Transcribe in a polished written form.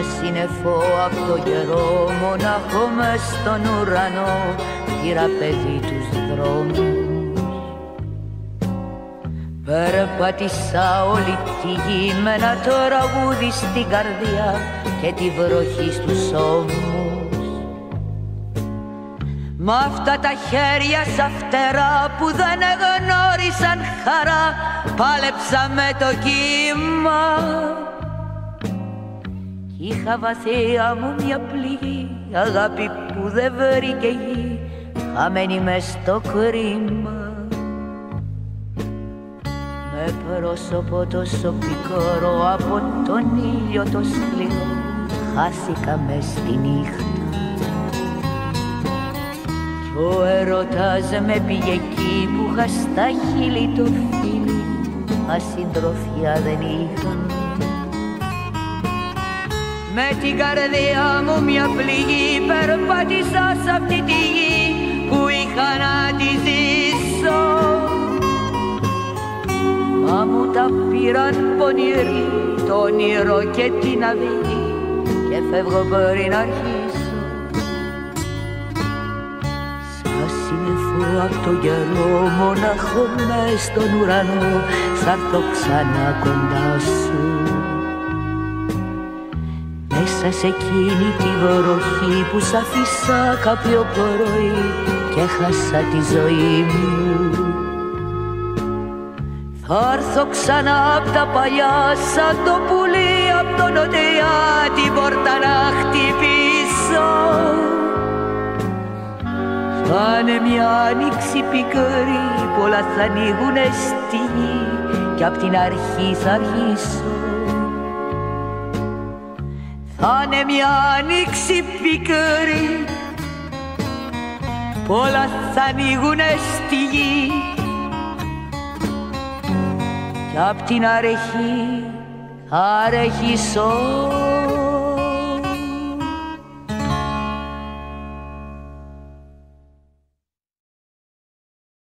Σαν σύννεφο απ' το καιρό, μονάχο μες στον ουρανό, πήρα παιδί τους δρόμους. Περπάτησα όλη τη γη με ένα τραγούδι στην καρδιά και τη βροχή στους ώμους. Μ' αυτά τα χέρια σαν φτερά που δεν γνώρισαν χαρά, πάλεψα με το κύμα. Κι είχα βαθιά μου μια πληγή, αγάπη που δεν βρήκε γη, χαμένη μες στο κρίμα. Με πρόσωπο τόσο πικρό από τον ήλιο το σκληρό, χάθηκα μες στη νύχτα. Κι ο έρωτας με πήγε εκεί που είχα στα χείλη το φίλι, μα συντροφιά δεν είχα. Με την καρδιά μου μια πληγή περπάτησα σ' αυτή τη γη που είχα να τη ζήσω. Μα μου τα πήραν πονηροί, το όνειρο και την αυγή, και φεύγω πριν αρχίσω. Σαν σύννεφο απ' το καιρό, μονάχο μες στον ουρανό, θα έρθω ξανά κοντά σου. Μέσα σε εκείνη τη βροχή που σ' άφησα κάποιο πρωί και χάσα τη ζωή μου. Θα έρθω ξανά απ' τα παλιά, σαν το πουλί απ' το νοτιά, την πόρτα να χτυπήσω. Θα είναι μια άνοιξη πικρή, πολλά θα ανοίγουνε στη γη κι απ' την αρχή θα αρχίσω. Θα είναι μια άνοιξη πικρή, πολλά θα ανοίγουνε στη γη κι απ' την αρχή θα αρχίσω.